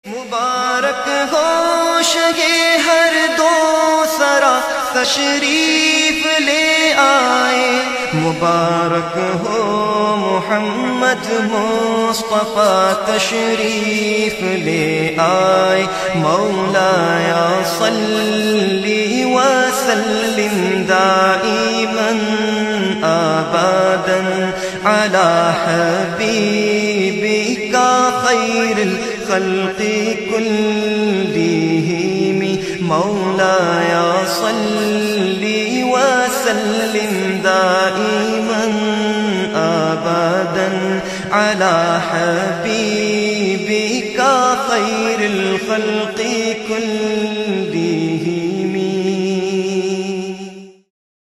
मुबारक हो शगे हर दो सरा तशरीफ ले आए। मुबारक हो मोहम्मद मुस्तफा तशरीफ ले आए। मौलाया सल्ली व सल्लिम दाइमन अबदन अला हबीबिका खैरिल खल्क़ि कुल्लिहिम। मौलाया सल्ली व सल्लिम दाइमन अबदन अला हबीबिका खैरिल खल्क़ि कुल्लिहिम।